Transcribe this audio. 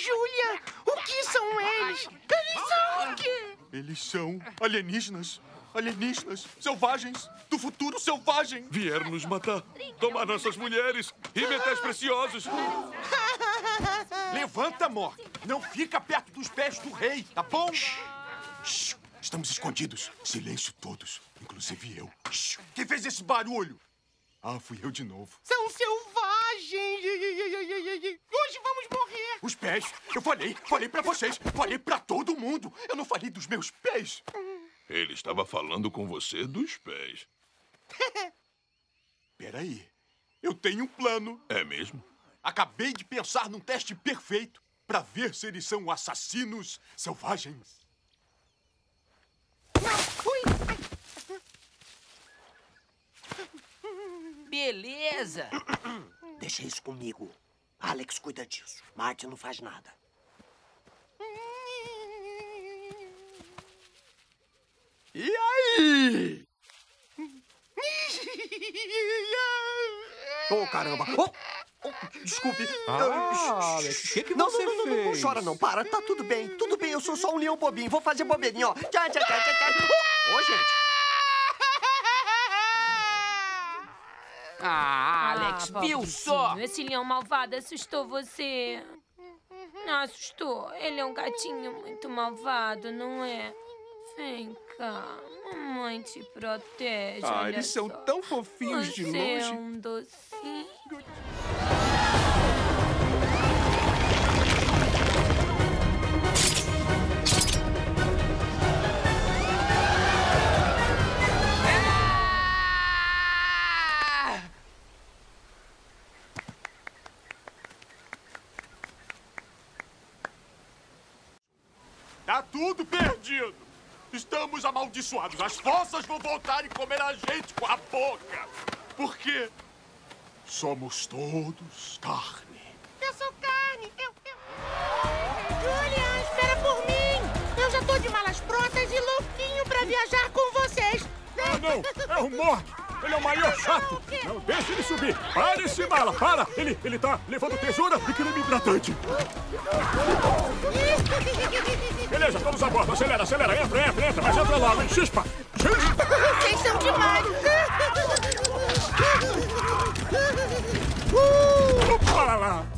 Júlia! O que são eles? Eles são o quê? Eles são alienígenas. Alienígenas selvagens do futuro selvagem. Vieram nos matar, tomar nossas mulheres e metais preciosos. Levanta, Mork. Não fica perto dos pés do rei, tá bom? Shhh. Estamos escondidos. Silêncio todos, inclusive eu. Shhh. Quem fez esse barulho? Ah, fui eu de novo. São selvagens! Hoje vamos morrer! Os pés. Eu falei pra vocês. Falei pra todo mundo. Eu não falei dos meus pés. Ele estava falando com você dos pés. Peraí. Eu tenho um plano. É mesmo? Acabei de pensar num teste perfeito pra ver se eles são assassinos selvagens. Beleza. Deixa isso comigo. Alex cuida disso. Marty não faz nada. E aí? Oh, caramba. Desculpe. Alex, o que Não, você não fez? chora não. Para, tá tudo bem. Tudo bem, eu sou só um leão bobinho. Vou fazer bobeirinho, ó. Tchau, tchau, tchau, tchau. Ô, gente. Alex, viu só? Esse leão malvado assustou você. Não assustou? Ele é um gatinho muito malvado, não é? Vem cá, mamãe te protege. Olha Eles são só. tão fofinhos de Você longe. é um docinho. Tá tudo perdido. Estamos amaldiçoados. As forças vão voltar e comer a gente com a boca. Porque somos todos carne. Eu sou carne! Julian, espera por mim! Eu já tô de malas prontas e louquinho pra viajar com vocês! Ah, não! É o Mork! Ele é o maior chato! Não deixe ele subir! Para esse mala! Para! Ele tá levando tesoura e creme hidratante! Beleza, vamos a bordo! Acelera, acelera! Entra! Mas entra logo, hein? Chispa! Vocês são demais! Para lá!